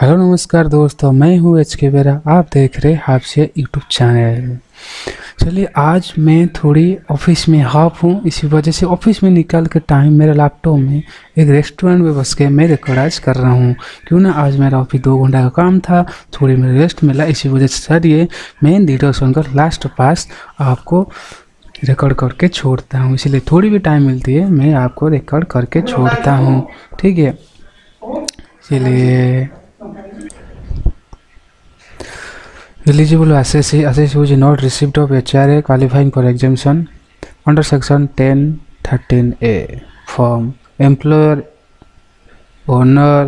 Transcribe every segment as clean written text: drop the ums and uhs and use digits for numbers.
Hello नमस्कार दोस्तों, मैं हूँ HK बेरा। आप देख रहे हैं आपसे यूट्यूब चैनल। चलिए, आज मैं थोड़ी ऑफिस में हाफ हूँ, इसी वजह से ऑफिस में निकाल के टाइम मेरे लैपटॉप में एक रेस्टोरेंट में बस के मैं रिकॉर्ड आज कर रहा हूँ। क्यों ना, आज मेरा ऑफिस 2 घंटा का काम था, थोड़ी मेरे रेस्ट मिला, इसी वजह से सर ये मैं वीडियो सुनकर लास्ट पास आपको रिकॉर्ड करके छोड़ता हूँ। इसलिए थोड़ी भी टाइम मिलती है मैं आपको रिकॉर्ड करके छोड़ता हूँ, ठीक है। चलिए, eligible assessee who is not received of HRA qualifying for exemption under section 10(13)(a) from employer, owner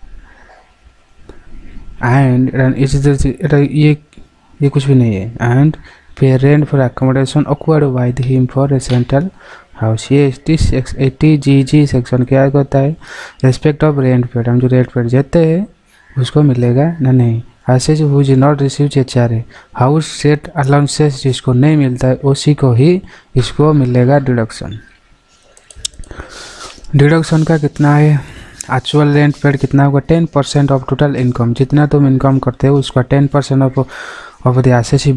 and ये कुछ भी नहीं है, and pay rent for accommodation acquired by him for residential house. ये 80GG सेक्शन क्या होता है? Respect of rent paid, हम जो रेंट पेड देते हैं उसको मिलेगा ना नहीं। ऐसे जो हुई not receive HRA house set allowances जिसको नहीं मिलता है उसी को ही इसको मिलेगा डिडक्शन। डिडक्शन का कितना है? एक्चुअल रेंट पेड कितना होगा? 10% ऑफ टोटल इनकम, जितना तुम इनकम करते हो उसका 10% of the SSC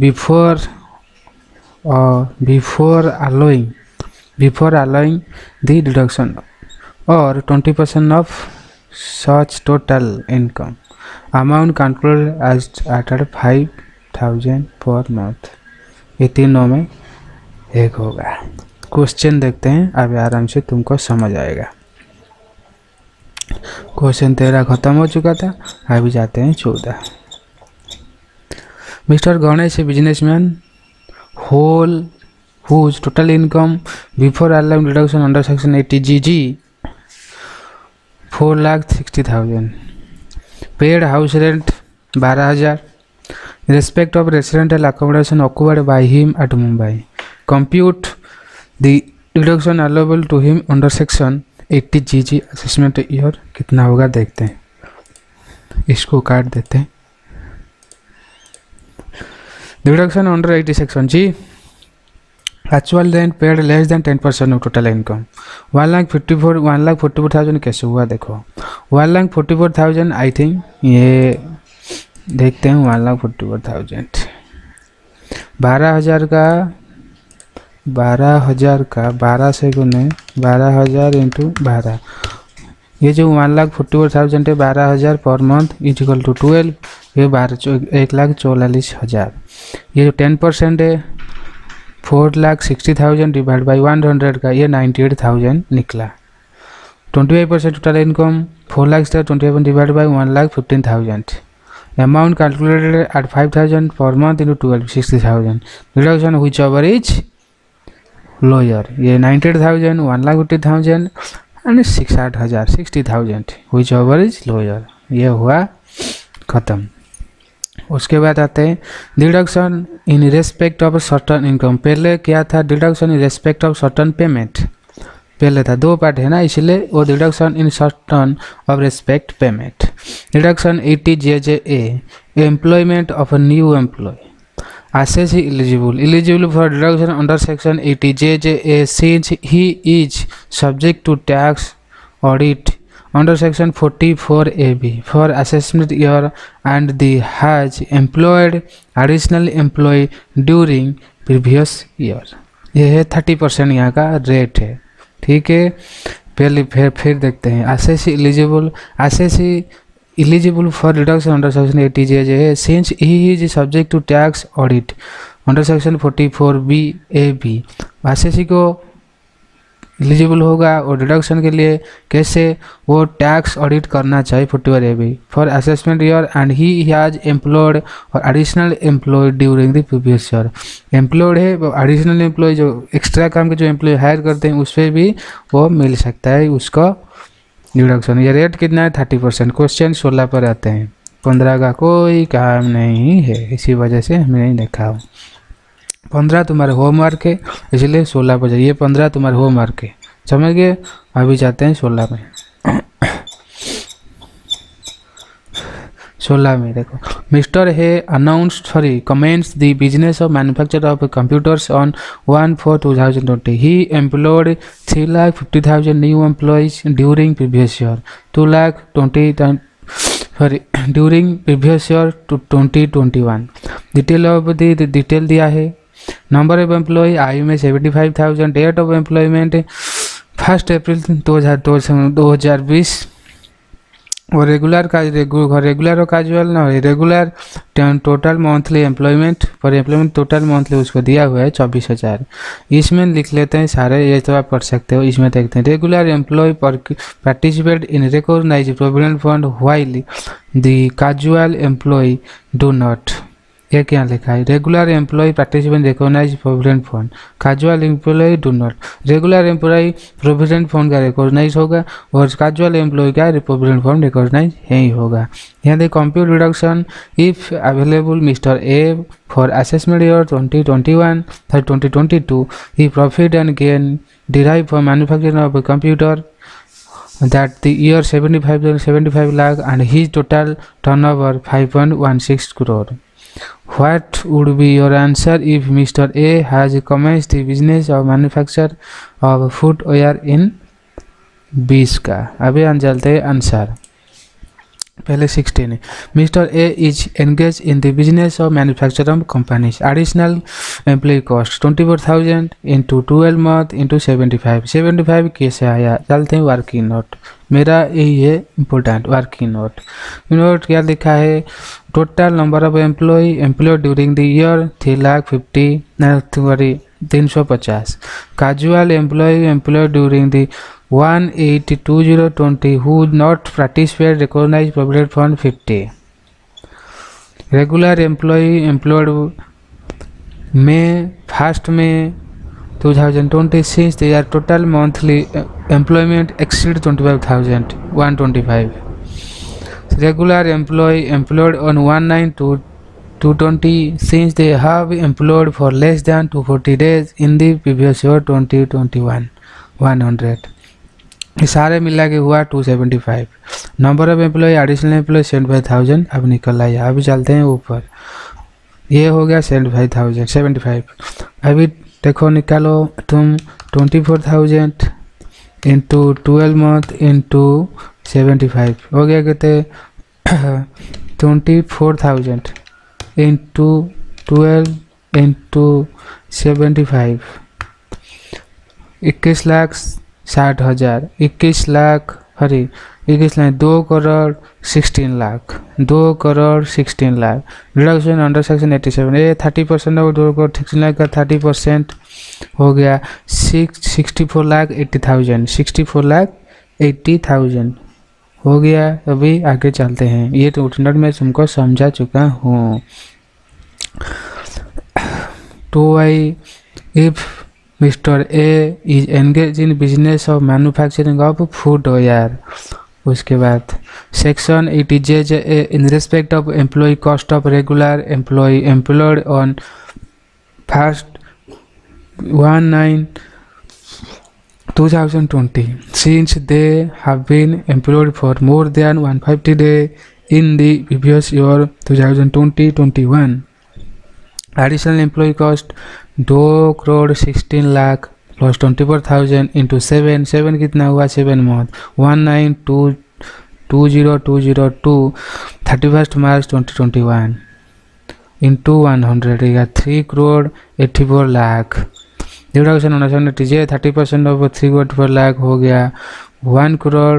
before allowing the deduction और 20% of such total income. Amount calculated as at 5,000 per month. ये तीनों में एक होगा। क्वेश्चन देखते हैं, अब आराम से तुमको समझ आएगा। क्वेश्चन 13 खत्म हो चुका था, अभी जाते हैं 14। Mister Ganesh a businessman whole whose total income before allowing deduction under section 80GG 4,60,000, paid house rent 12,000, respect of residential accommodation occupied by him at Mumbai, compute the deduction allowable to him under section 80GG assessment year कितना होगा देखते हैं। इसको काट देते हैं। deduction under 80 section G, actual rent paid less than 10% of total income. 1,44,000 कैसे हुआ देखो। 1,44,000 आई थिंक ये देखते हैं। 1,44,000 12,000 का 12 से गुने 12,000 इंटू 12, ये जो 1,44,000 है 12,000 per month is equal to 12, ये 1,44,000। ये जो 10% है 4,60,000 डिवाइड बाई 100 का, ये 98,000 निकला। 25% total income 4,00,000 25 divide by 1,15,000। Amount calculated at 5,000 per month into 12 60,000। Deduction whichever is lower, ये 98,000 1,50,000 and 60,000 60,000 whichever is lower. ये हुआ खत्म। उसके बाद आते हैं deduction in respect of certain income. पहले क्या था? Deduction in respect of certain payment पहले था, 2 पार्ट है ना, इसलिए वो deduction in certain of respect payment. Deduction 80JJA employment of a new employee. assessee eligible for deduction under section 80JJA since he is subject to tax audit under section 44AB for assessment year and the has employed additional employee during previous year। यह है 30% यहाँ का rate है, ठीक है। पहले फिर देखते हैं assessee eligible for deduction under section 80JJA since he is subject to tax audit under section 44BAB। assessee को एलिजिबल होगा और डिडक्शन के लिए कैसे? वो टैक्स ऑडिट करना चाहिए 44AB for assessment year and he has employed और additional employee during the previous year. Employed है वो, एडिशनल एम्प्लॉय जो एक्स्ट्रा काम के जो एम्प्लॉय हायर करते हैं उस पर भी वो मिल सकता है उसका डिडक्शन। ये रेट कितना है? 30%। क्वेश्चन 16 पर आते हैं। 15 का कोई काम नहीं है, इसी वजह से हमने नहीं देखा हो। 15 तुम्हारे होमवर्क है, इसलिए 16 पर जाइए। 15 तुम्हारे होमवर्क है, समझ गए। अभी जाते हैं 16 में। 16 में देखो, मिस्टर है comments the business of manufacture of computers on 1/4/2020। He employed 3,50,000 new employees during previous year. 2,20,000 during previous year to 2021। Detail of the detail दिया है। नंबर ऑफ एम्प्लॉय आयु में 75,000। Date of employment 1 April 2020। और regular और casual ना regular total monthly employment per employment total monthly उसको दिया हुआ है 24,000। इसमें लिख लेते हैं सारे, ये तो आप पढ़ सकते हो। इसमें देखते हैं रेगुलर एम्प्लॉय पर participate in recognise provident fund while the casual employee do not. ये क्या लिखा है? Regular employee participant recognise provident fund, casual employee do not. Regular employee provident fund का रिकॉग्नाइज होगा और कैजुअल एम्प्लॉय का प्रोविडेंट फंड रिकॉग्नाइज यही होगा। यहाँ देखिए compute reduction if available mister A for assessment year 2021-2022 he profit and gain derive from manufacturing of a computer that the year 75 lakh and his total turnover 5.16 crore. What would be your answer if Mr. A has commenced the business of manufacture of footwear in 20 का? अभी चलते हैं answer. पहले 16 है। Mister A is engage in the business of manufacture of companies. Additional employee cost 24,000 into 12 month into 75 कैसे आया? चलते हैं वर्किंग नोट। मेरा यही है इम्पोर्टेंट वर्किंग नोट क्या लिखा है? Total number of employee during the year 350। Casual employee during the 1/8/2020 who not participate recognized provident fund 50. Regular employee employed May 1st May 2020 since their total monthly employment exceed 25,000 125. Regular employee employed on 1/9/2020 since they have employed for less than 240 days in the previous year 2021 100. ये सारे मिला के हुआ 275। Number of employee additional employee 75,000 अब निकल आया। अभी चलते हैं ऊपर, ये हो गया 75,000 अभी देखो निकालो तुम 24,000 इंटू 12 मंथ इंटू 75 हो गया कहते 24,000 into 12 into 75 21,60,000 21 lakh 2 crore 16 lakh 2 crore 16 lakh. Reduction under section 87 ये 30% और 2 करोड़ 16 लाख का 30% हो गया 64,80,000 64,80,000 हो गया। अभी आगे चलते हैं। ये तो उठनट में तुमको समझा चुका हूँ। तो भाई if Mr. A is engaged in business of manufacturing of footwear। उसके बाद section 80J in respect of employee cost of regular employee employed on 1st 1/9/2020 since they have been employed for more than 150 days in the previous year 2020-21। Additional employee cost 2 crore 16 lakh plus 24,000 into 7 कितना हुआ 7 month 1/9/2020 31 March 2021 into 100 3 crore 84 lakh. Reduction 30% of 3 crore 84 lakh हो गया 1 करोड़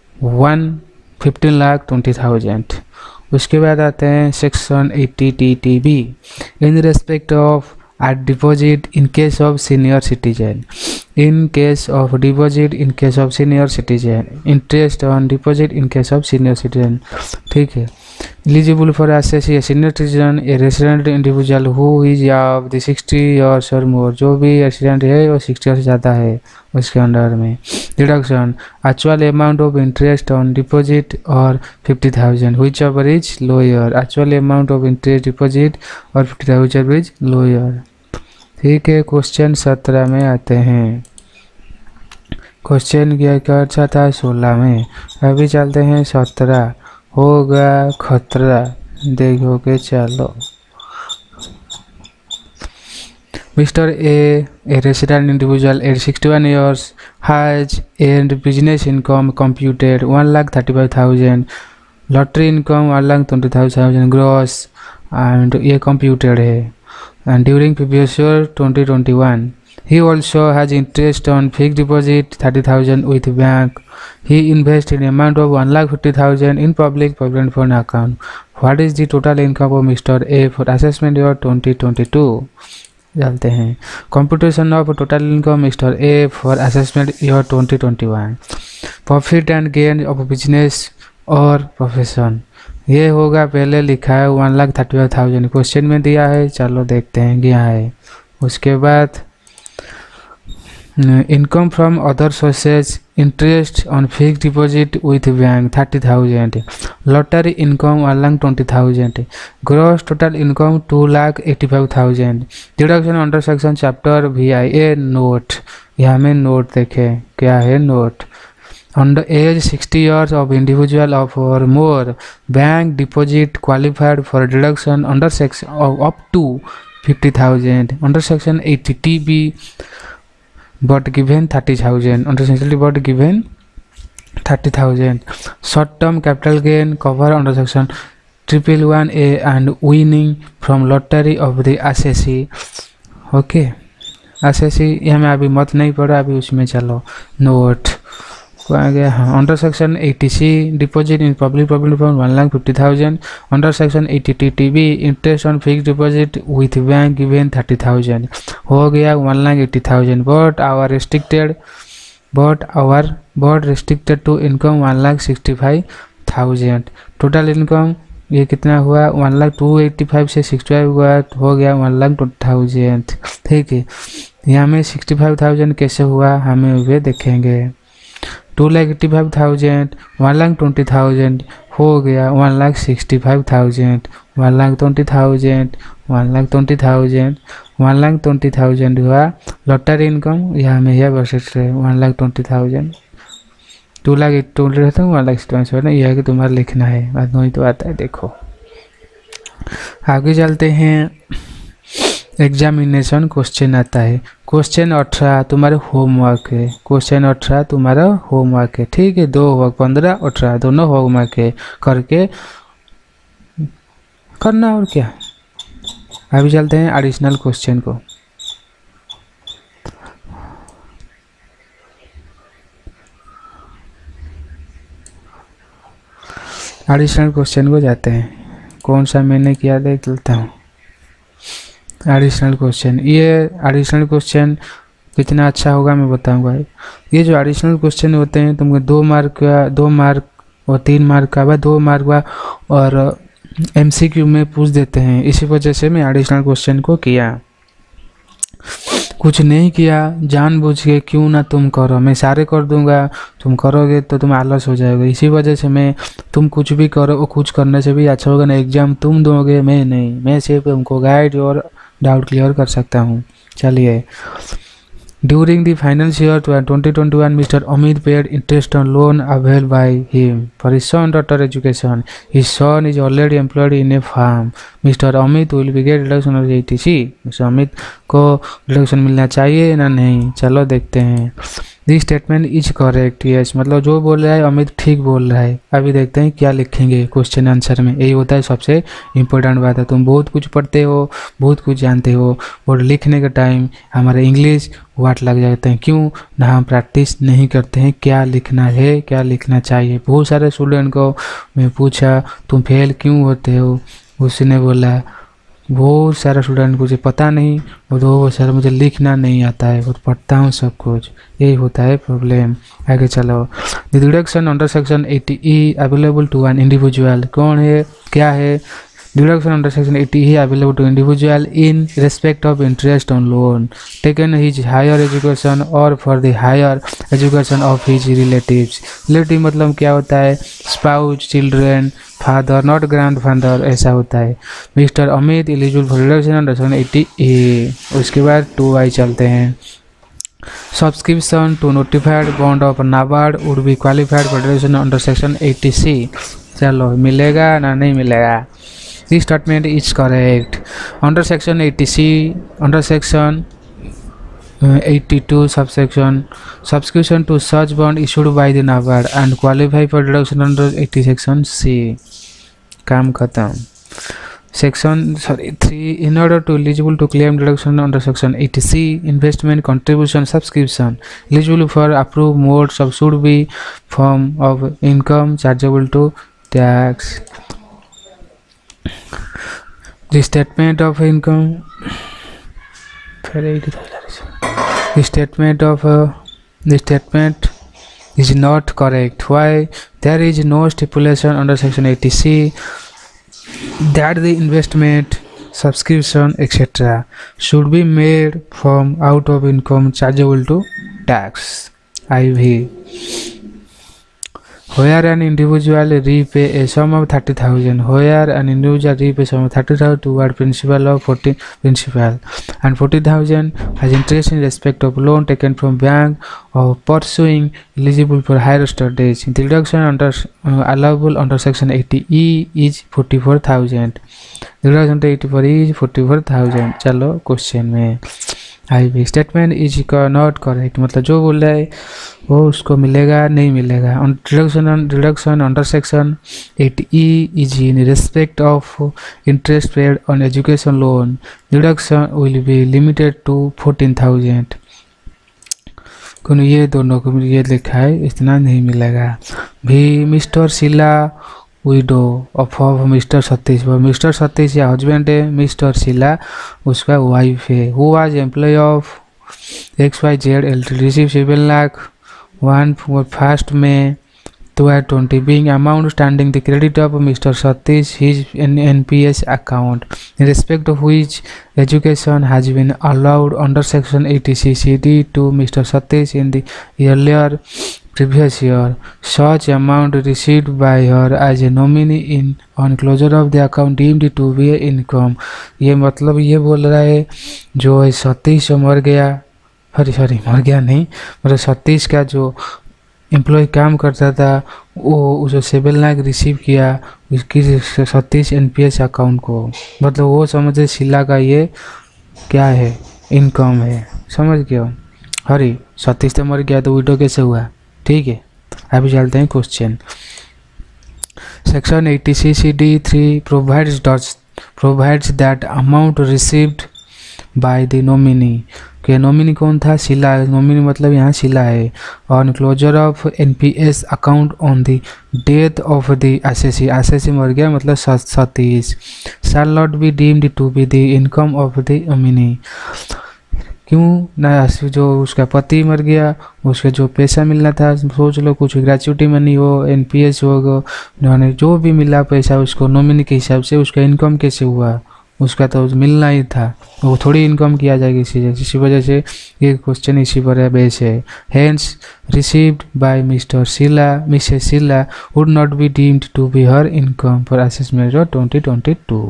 115,20,000। उसके बाद आते हैं section 80TTB in respect of at deposit in case of senior citizen। in case of deposit in case of senior citizen interest on deposit in case of senior citizen। ठीक है। eligible for access a senior citizen a resident individual who is of the 60 years or more। जो भी resident है वो 60 से ज़्यादा है उसके अंडर में। Reduction actual amount of interest on deposit और 50,000 which ever is lower। Actual amount of interest deposit और 50,000 which ever is lower। ठीक है। क्वेश्चन 17 में आते हैं। क्वेश्चन क्या अच्छा था 16 में। अभी चलते हैं 17 होगा खतरा देखोगे। चलो Mr. A resident individual at 61 years has earned business income computed 1,35,000 lottery income 1,20,000 gross and ये कंप्यूटेड है and during previous year 2021 he also has interest on fixed deposit 30,000 with bank. He invests in amount of 1,50,000 in public provident fund account. What is the total income of Mr. A for assessment year 2022? चलते हैं computation of total income mister A for assessment year 2021. Profit and gain of business और profession ये होगा, पहले लिखा है 1,35,000 question में दिया है, चलो देखते हैं क्या है. उसके बाद income from other sources interest on fix deposit with bank 30,000. Lottery income 1,20,000. Gross total income 2,85,000. Deduction under section chapter VIA note. यहाँ में नोट देखें क्या है note. Under age 60 years of individual of or more bank deposit qualified for deduction under section of up to 50,000 under section 80 TB but given 30,000 under section 80 but given 30,000. short term capital gain cover under section 111A and winning from lottery of the assessee. Okay assessee ये हमें अभी मत नहीं पड़ा, अभी उसमें चलो note आ गया. हाँ under section 80C deposit in public provident fund 1,50,000. Under section 80 TB interest on fix deposit with bank given 30,000 हो गया 1,80,000. But restricted to income 1,65,000. Total income ये कितना हुआ 1,285 से 65 हुआ, हो गया 1,20,000. ठीक है, यहाँ में 65,000 कैसे हुआ हमें वे देखेंगे. 2,85,000 1,20,000 हो गया 1,65,000. 1,20,000 1,20,000 1,20,000 हुआ. लॉटरी इनकम यहाँ में यह वर्सेस 1,20,000. 2,20,000 रहता है 1,65,000 यह है कि तुम्हारा लिखना है, बाद में तो आता है. देखो आगे चलते हैं. एग्जामिनेशन क्वेश्चन आता है. क्वेश्चन 18 तुम्हारे होमवर्क है. क्वेश्चन 18 तुम्हारा होमवर्क है. ठीक है, 2 होमवर्क 15 18 दोनों होमवर्क है, करके करना और क्या. अभी चलते हैं एडिशनल क्वेश्चन को. एडिशनल क्वेश्चन को जाते हैं. कौन सा मैंने किया देख लेता हूँ. एडिशनल क्वेश्चन, ये एडिशनल क्वेश्चन कितना अच्छा होगा मैं बताऊंगा. ये जो एडिशनल क्वेश्चन होते हैं तुमको 2 मार्क का 2 मार्क और 3 मार्क का 2 मार्क का और MCQ में पूछ देते हैं. इसी वजह से मैं एडिशनल क्वेश्चन को किया. कुछ नहीं किया जानबूझ के क्यों ना तुम करो, मैं सारे कर दूंगा, तुम करोगे तो तुम आलस हो जाओगे. इसी वजह से मैं तुम कुछ भी करो, वो कुछ करने से भी अच्छा होगा ना. एग्जाम तुम दोगे मैं नहीं, मैं सिर्फ तुमको गाइड और डाउट क्लियर कर सकता हूँ. चलिए. During the financial year 2021 mister Amit paid interest on loan avail by him for his son daughter education. His son is already employed in a firm. Mister Amit will be get deduction of 80C. Mister Amit को deduction मिलना चाहिए ना नहीं, चलो देखते हैं. This statement is correct. Yes, मतलब जो बोल रहा है अमित ठीक बोल रहा है. अभी देखते हैं क्या लिखेंगे क्वेश्चन आंसर में. यही होता है सबसे इम्पोर्टेंट बात है. तुम बहुत कुछ पढ़ते हो, बहुत कुछ जानते हो, और लिखने का टाइम हमारे इंग्लिश वाट लग जाते हैं. क्यों ना हम प्रैक्टिस नहीं करते हैं क्या लिखना है, क्या लिखना चाहिए. बहुत सारे स्टूडेंट को मैं पूछा तुम फेल क्यों होते हो, उसने बोला बहुत सारा स्टूडेंट मुझे पता नहीं, और वो सारा मुझे लिखना नहीं आता है, और पढ़ता हूँ सब कुछ. यही होता है प्रॉब्लम. आगे चलो. The deduction under section 80E available to an individual. कौन है क्या है. Deduction under section 80E available to individual in respect of interest on loan taken his higher education और for the higher education of his relatives. Relative मतलब क्या होता है, spouse, children, father, not grandfather, ऐसा होता है. Mister Amit eligible for deduction under section 80A. उसके बाद 2I चलते हैं. Subscription to notified bond of NABARD would be qualified for deduction under section 80C. चलो मिलेगा ना नहीं मिलेगा. This statement is correct. Under section 80C, under section 82 subscription to such bond issued by the NABARD and qualify for deduction under 80 section C. काम खत्म. Section 3, in order to eligible to claim deduction under section 80C, investment contribution subscription eligible for approved modes of should be form of income chargeable to tax. The statement of income, the statement is not correct. Why? There is no stipulation under section 80C that the investment, subscription, etc. should be made from out of income chargeable to tax. IV. Where an individual repay a sum of 30,000, where an individual repay a sum of 30,000 toward principal of 40,000 as interest in respect of loan taken from bank or pursuing eligible for higher studies. The deduction under allowable under section 80E is 44,000. Deduction under 84 is 44,000. चलो question में आई statement is not correct, मतलब जो बोल रहा है वो उसको मिलेगा नहीं मिलेगा. Deduction under section 8E is in respect of interest paid on education loan. Deduction will be limited to 14,000. कौन ये दोनों को ये लिखा है, इतना नहीं मिलेगा. भी mister Sheela widow of mister Satish, mister Satish या हस्बैंड है, मिस्टर शीला उसका वाइफ है. Who was employ of XYZ LTD, receive 7 lakh 1 में 2020 being amount standing the credit of Mr. Satish his NPS account in respect of which education has been allowed under section 80CCD to Mr. Satish in the earlier previous year. Such amount received by her as a nominee in on closure of the account deemed to be income. ये मतलब ये बोल रहा है जो सतीश मर गया, sorry मर गया नहीं, मतलब सतीश का जो एम्प्लॉय काम करता था वो उसे 7 लाख रिसीव किया उसकी सतीश NPS अकाउंट को, मतलब वो समझे शीला का ये क्या है, इनकम है. समझ गया. हरी सतीश तो मर गया तो विडो कैसे हुआ. ठीक है, अभी चलते हैं question. Section 80CCD3 provides that amount received by the nominee. के नॉमिनी कौन था, शीला. नॉमिनी मतलब यहाँ शीला है. On closure of NPS account on the death of the assessee मर गया मतलब Satish. shall not be deemed to be the income of the nominee. क्यों ना, जो उसका पति मर गया उसका जो पैसा मिलना था, सोच लो कुछ ग्रेचुटी मनी हो, NPS हो, जो भी मिला पैसा उसको नॉमिनी के हिसाब से उसका इनकम कैसे हुआ, उसका तो मिलना ही था, वो थोड़ी इनकम किया जाएगी इसी वजह से ये क्वेश्चन इसी पर बेस है. Hence received by Mrs Sheela would not be deemed to be her income for assessment 2022.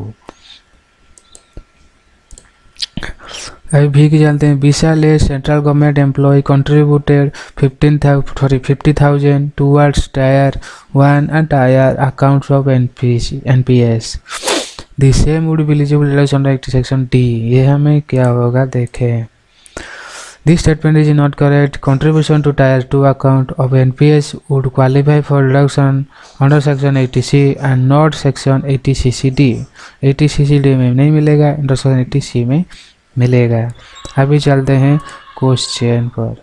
अभी भी की जानते हैं. Vishal central government employ contributed 50,000 towards tier 1 and tier accounts of NPS. The same would be eligible deduction under 80 section D. ये हमें क्या होगा देखें. This statement is not correct. Contribution to tier 2 account of NPS would qualify for deduction under section 80C and not section 80CCD. 80CCD में नहीं मिलेगा, under section 80C में मिलेगा. अभी चलते हैं क्वेश्चन पर.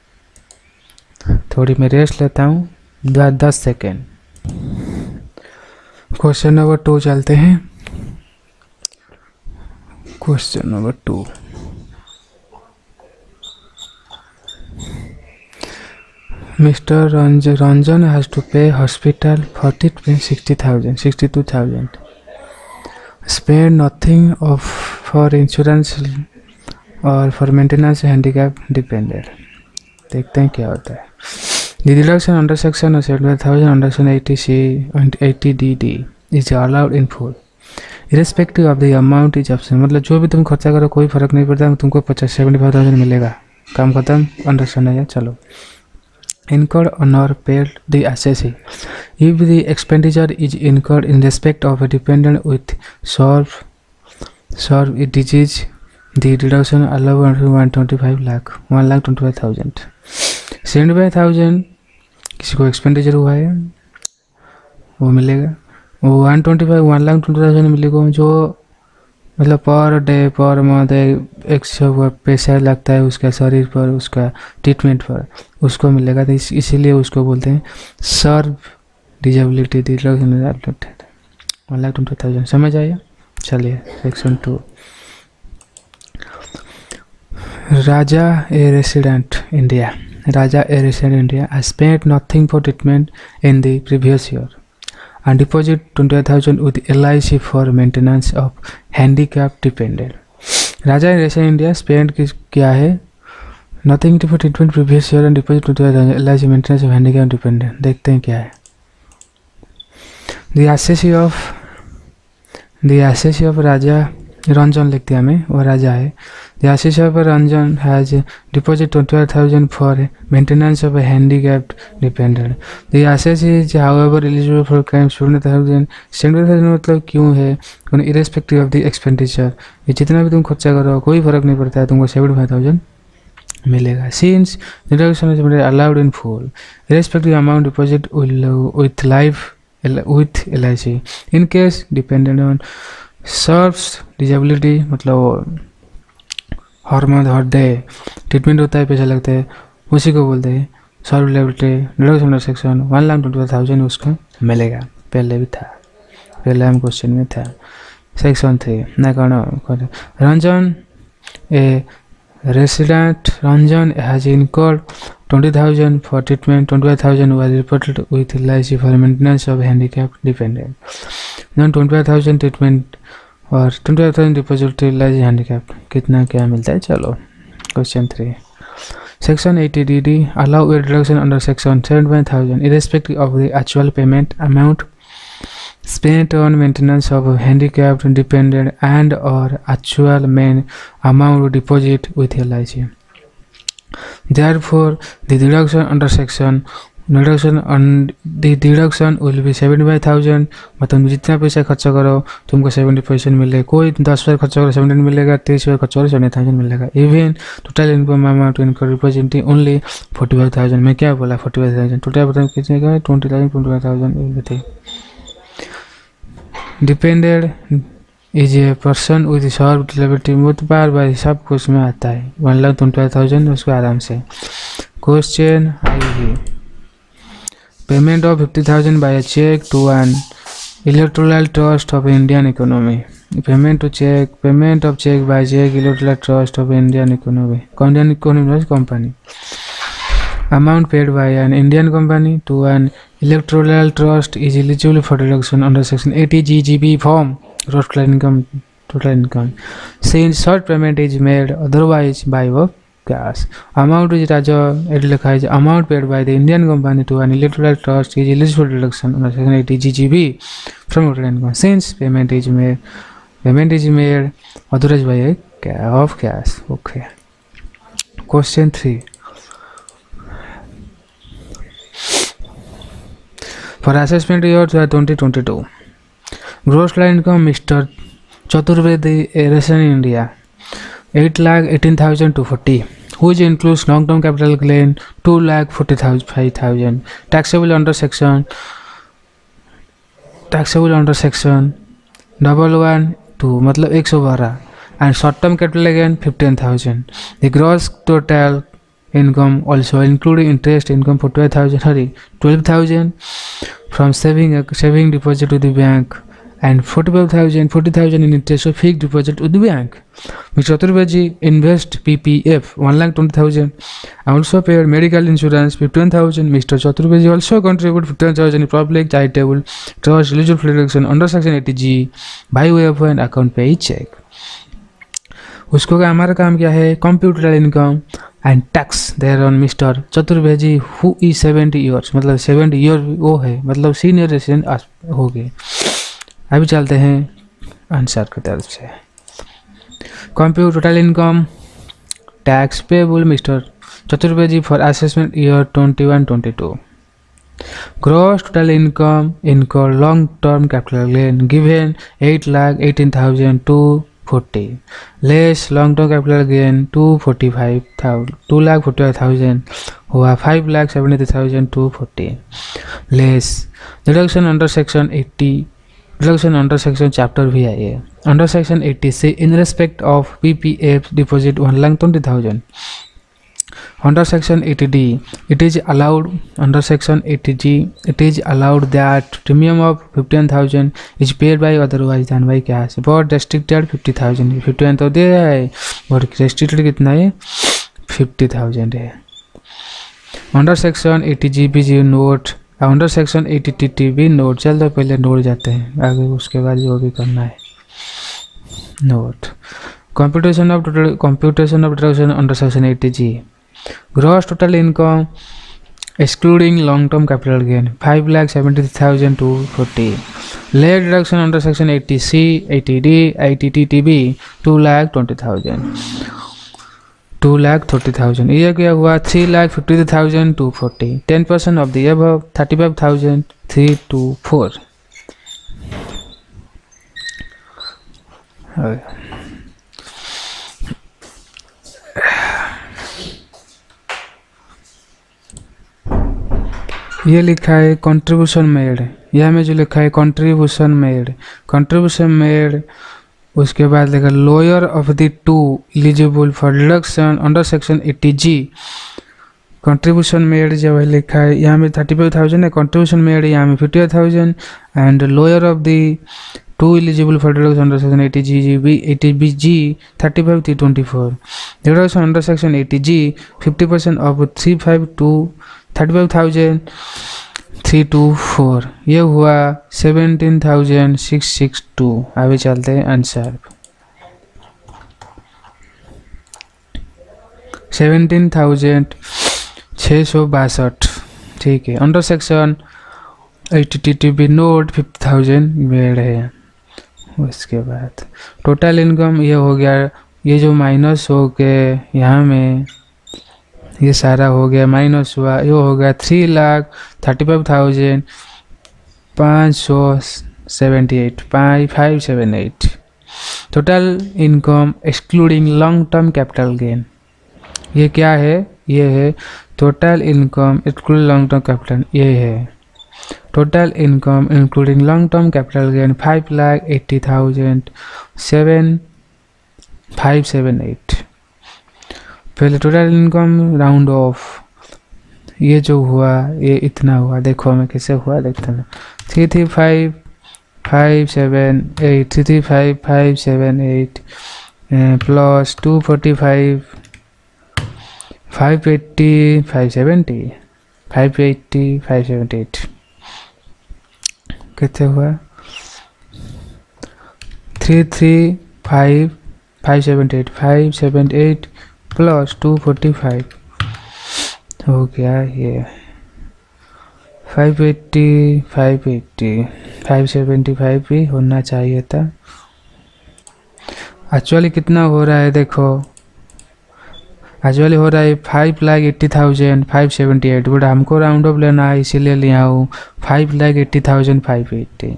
थोड़ी मैं रेस्ट लेता हूँ 10 सेकेंड. क्वेश्चन नंबर 2 चलते हैं. Question number 2. Mister Ranjan has to pay hospital 62,000 spend nothing of for insurance और for maintenance handicap dependent. देखते हैं क्या होता है. The deduction under section 70,000 under section 80C and 80DD is allowed in full irrespective of the amount is optional. मतलब जो भी तुम खर्चा करो कोई फर्क नहीं पड़ता, तुमको 75,000 मिलेगा. काम खत्म. अंडरस्टैंड है. चलो. Incurred on or paid the assessee if the expenditure is incurred in respect of a dependent with serve a disease The deduction allowed 125 lakh 1,25,000 75,000 किसी को एक्सपेंडिचर हुआ है वो मिलेगा। वो 125 1,20,000 मिलेगा जो मतलब पर डे पर मंथ एक सब पैसा लगता है उसका शरीर पर उसका ट्रीटमेंट पर उसको मिलेगा। तो इसीलिए उसको बोलते हैं सर्व डिजेबिलिटी डिडक्शन 1,20,000। समझ आया? चलिए section 2। Raja a resident India has spent nothing for treatment in the previous year and deposit 25,000 with LIC for maintenance of handicapped dependent. Raja resident India spend क्या है nothing for treatment previous year and deposit 25,000 LIC maintenance of handicapped dependent. देखते हैं क्या है। The assessee of राजा रंजन लिखते हैं हमें वो राजा है। The assessee of Ranjan has deposited 25,000 for maintenance of a handicapped dependent. The assessee is however eligible for claim 70,000. 70,000 मतलब क्यों है? Irrespective of the expenditure. ये जितना भी तुम खर्चा करो कोई फर्क नहीं पड़ता है, तुमको 75,000 मिलेगा। Since deduction is allowed in full, irrespective amount deposit with LIC. In case dependent on severe disability मतलब हर मंथ हर डे ट्रीटमेंट होता है पैसा लगता है उसी को बोलते हैं severe disability deduction under section 1,25,000 उसको मिलेगा। पहले भी था, पहले हम क्वेश्चन में था। सेक्शन 3 ना कौन रंजन ए resident Ranjan has incurred 20,000 for treatment. 25,000 was reported with LIC for maintenance of handicapped dependent. Then 25,000 treatment और 25,000 deposit LIC handicapped कितना क्या मिलता है? चलो question 3 section 80DD allow a deduction under section 75,000 irrespective of the actual payment amount spent on maintenance of handicapped dependent and or actual main amount deposit with LIC. Therefore, the deduction will be 75,000। मतलब जितना पैसा खर्चा करो तुमको 70% मिलेगा। कोई 10,000 खर्चा करो 70 मिलेगा, 30,000 खर्चा करो 70,000 मिलेगा। Even total income amount income representing only 45,000। मैं क्या बोला 45,000 टोटल बताओ कितने का? 20,000 25,000। Dependent is a person with severe disability बहुत बार बार सब कुछ में आता है। 1,25,000 उसको आराम से। क्वेश्चन आएगी payment of 50,000 by cheque to an electoral trust of Indian economy. Payment of cheque by cheque electoral trust of Indian economy company. Amount paid by an Indian company to an electoral trust is eligible for deduction under section 80 GGB form total income since such payment is made otherwise by cash. Amount is raja लिखा है amount paid by the Indian company to an electoral trust is eligible for deduction under section 80 GGB from total income since payment is made authorized by a cash. Okay. Question 3 for assessment year 2022 gross line income Mr. Chaturvedi Resident India 8,18,240 which includes long term capital gain 2,45,000 taxable under section 112 मतलब 112 and short term capital gain 15,000. The gross total income also including interest income for 12,000 from saving deposit with the bank and 40,000 in interest of fixed deposit with the bank. Mr. Chaturvedi invest PPF 1,20,000 also paid medical insurance 15,000. Mr. Chaturvedi also contribute 15,000 in public charitable trust eligible for deduction under section 80G by way of an account pay check. उसको का हमारा काम क्या है? Computer income and tax there on mister Chaturvedi who is 70 years मतलब 70 year वो है मतलब सीनियर रेसिडेंट हो गए। अभी चलते हैं आंसर की तरफ से। Compute total income tax payable mister Chaturvedi for assessment year 21-22 gross total income incurred long term capital gain given 8,18,240 40 less long term capital gain 2,45,000 हुआ 5,73,240 less deduction under section 80 deduction under section chapter भी आई है under section 80 से in respect of PPF deposit 1,20,000 under section 80D it is allowed under section 80G it is allowed that premium of 15,000 is paid by otherwise than by cash but restricted 50,000 51 तो दे है और restricted कितना है 50,000 है under section 80G भी note under section 80TT भी note चल तो पहले नोट जाते हैं आगे उसके बाद जो भी करना है note computation of deduction under section 80G gross total income excluding long term capital gain 5,70,240 late deduction under section 80C 80D 80TTB 2,20,000 2,30,000 ये क्या हुआ 3,50,240 10% of the above 35,324 ये लिखा है कंट्रीब्यूशन मेड यहाँ में जो लिखा है कंट्रीब्यूशन मेड उसके बाद लिखा lower of the two eligible for deduction under section 80G contribution made जब लिखा है यहाँ में 35,000 है कंट्रीब्यूशन मेड यहाँ में 50,000 एंड lower of the two eligible for deduction under section 80BG 35,324 deduction under section 80G 50% of 35,000 ये हुआ 17,662 अभी चलते हैं आंसर 17,662 ठीक है under section 80TTB note 50,000 made है उसके बाद टोटल इनकम ये हो गया ये जो माइनस हो गए यहाँ में ये सारा हो गया माइनस हुआ ये हो गया 3,35,578 total income excluding long term capital gain ये क्या है ये है total income excluding long term capital ये है total income including long term capital gain 5,80,578 पहले टोटल इनकम राउंड ऑफ ये जो हुआ ये इतना हुआ देखो हमें कैसे हुआ देखते हैं 335,578 प्लस 245 580 578 कितने हुआ 578 प्लस 245 हो गया ये 575 भी होना चाहिए था एक्चुअली कितना हो रहा है देखो एक्चुअली हो रहा है 5,80,578 बट हमको राउंड ऑफ लेना है इसीलिए लिया हूँ 5,80,580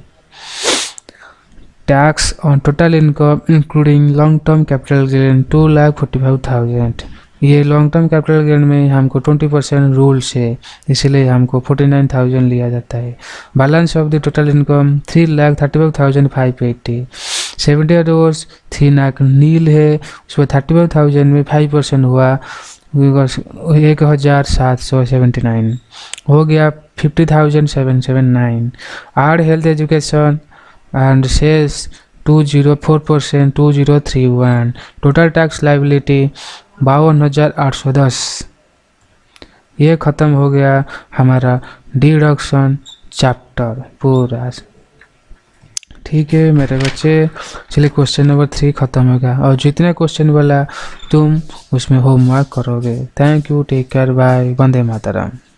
tax on total income including long term capital gain 2,45,000 ये लॉन्ग टर्म कैपिटल गेन में हमको 20% रूल्स है इसलिए हमको 49,000 लिया जाता है balance of the total income 3,35,580 70 आवर्स 3 लाख नील है उसमें 35,000 में 5% हुआ 1,779 हो गया 50,779 आर health education and sales 204% 2031 total tax liability 52,810 ये ख़त्म हो गया हमारा डिडक्शन चैप्टर पूरा ठीक है मेरे बच्चे चलिए क्वेश्चन नंबर 3 ख़त्म होगा और जितने क्वेश्चन वाला तुम उसमें होमवर्क करोगे thank you take care bye वंदे मातरम।